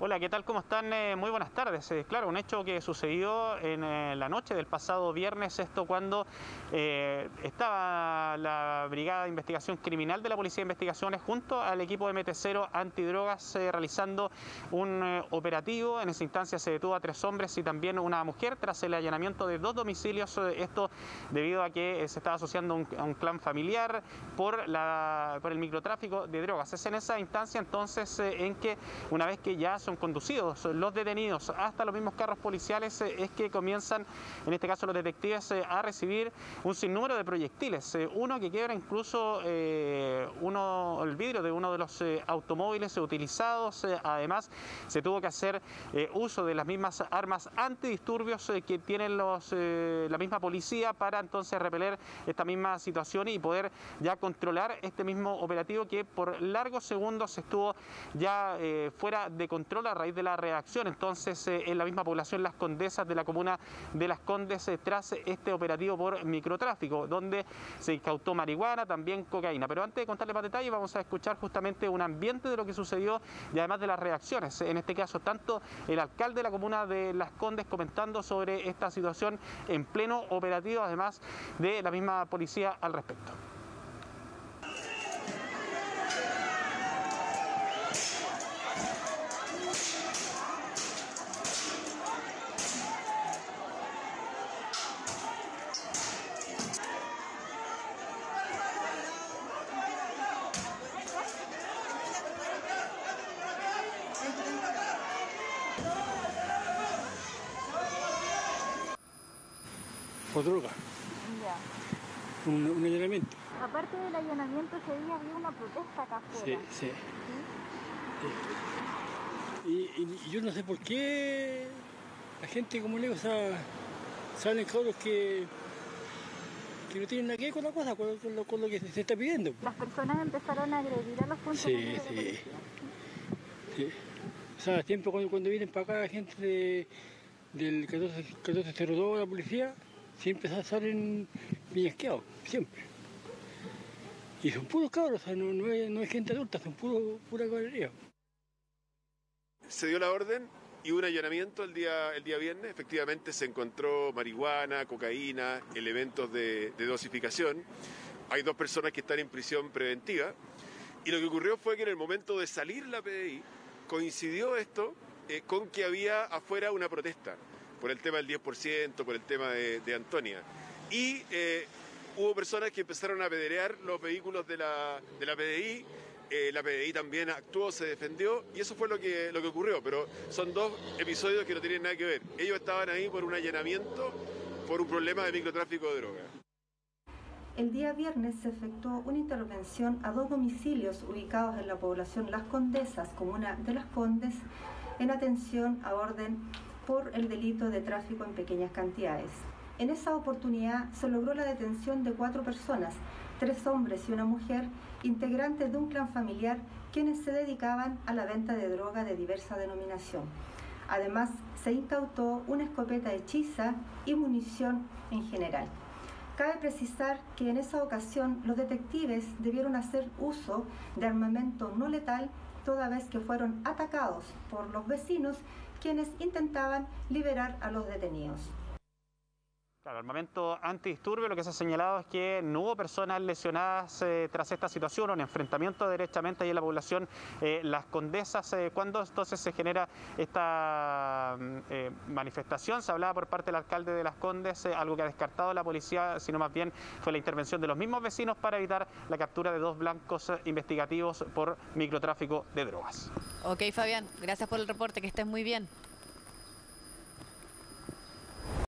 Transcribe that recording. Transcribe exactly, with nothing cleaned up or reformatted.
Hola, ¿qué tal? ¿Cómo están? Eh, muy buenas tardes. Eh, claro, un hecho que sucedió en eh, la noche del pasado viernes, esto cuando eh, estaba la Brigada de Investigación Criminal de la Policía de Investigaciones junto al equipo de M T cero Antidrogas eh, realizando un eh, operativo. En esa instancia se detuvo a tres hombres y también una mujer tras el allanamiento de dos domicilios. Eh, esto debido a que eh, se estaba asociando a un, a un clan familiar por, la, por el microtráfico de drogas. Es en esa instancia entonces eh, en que una vez que ya son conducidos los detenidos hasta los mismos carros policiales, eh, es que comienzan, en este caso los detectives, eh, a recibir un sinnúmero de proyectiles. Eh, uno que quiebra incluso eh, uno, el vidrio de uno de los eh, automóviles utilizados. Eh, además, se tuvo que hacer eh, uso de las mismas armas antidisturbios eh, que tienen los, eh, la misma policía para entonces repeler esta misma situación y poder ya controlar este mismo operativo que por largos segundos estuvo ya eh, fuera de control a raíz de la reacción entonces eh, en la misma población Las Condesas de la comuna de Las Condes eh, tras este operativo por microtráfico, donde se incautó marihuana, también cocaína. Pero antes de contarle más detalles, vamos a escuchar justamente un ambiente de lo que sucedió y además de las reacciones. En este caso, tanto el alcalde de la comuna de Las Condes comentando sobre esta situación en pleno operativo, además de la misma policía al respecto. Por droga, Ya. un, un allanamiento. Aparte del allanamiento, ese día había una protesta acá afuera. Sí, sí. ¿Sí? Y, y, y yo no sé por qué la gente, como le digo, o sea, salen cabros que, que no tienen nada que ver con la cosa, con, con, lo, con lo que se está pidiendo. Las personas empezaron a agredir a los funcionarios Sí, de la sí. policía. Sí. O sea, siempre cuando, cuando vienen para acá la gente de, del catorce cero dos de la policía, siempre salen viñasqueados, siempre. Y son puros cabros, o sea, no, no, es, no es gente adulta, son puros, pura caballería. Se dio la orden y un allanamiento el día, el día viernes. Efectivamente se encontró marihuana, cocaína, elementos de, de dosificación. Hay dos personas que están en prisión preventiva. Y lo que ocurrió fue que en el momento de salir la P D I, coincidió esto eh, con que había afuera una protesta por el tema del diez por ciento, por el tema de, de Antonia. Y eh, hubo personas que empezaron a apedrear los vehículos de la, de la P D I, eh, la P D I también actuó, se defendió, y eso fue lo que, lo que ocurrió, pero son dos episodios que no tienen nada que ver. Ellos estaban ahí por un allanamiento, por un problema de microtráfico de drogas. El día viernes se efectuó una intervención a dos domicilios ubicados en la población Las Condesas, comuna de Las Condes, en atención a orden por el delito de tráfico en pequeñas cantidades. En esa oportunidad se logró la detención de cuatro personas, tres hombres y una mujer, integrantes de un clan familiar, quienes se dedicaban a la venta de droga de diversa denominación. Además, se incautó una escopeta hechiza y munición en general. Cabe precisar que en esa ocasión los detectives debieron hacer uso de armamento no letal, toda vez que fueron atacados por los vecinos, quienes intentaban liberar a los detenidos. Claro, armamento antidisturbio, lo que se ha señalado es que no hubo personas lesionadas eh, tras esta situación, un enfrentamiento derechamente ahí en la población eh, Las Condesas. Eh, cuando entonces se genera esta eh, manifestación, se hablaba por parte del alcalde de Las Condes, eh, algo que ha descartado la policía, sino más bien fue la intervención de los mismos vecinos para evitar la captura de dos blancos eh, investigativos por microtráfico de drogas. Ok, Fabián, gracias por el reporte, que estés muy bien.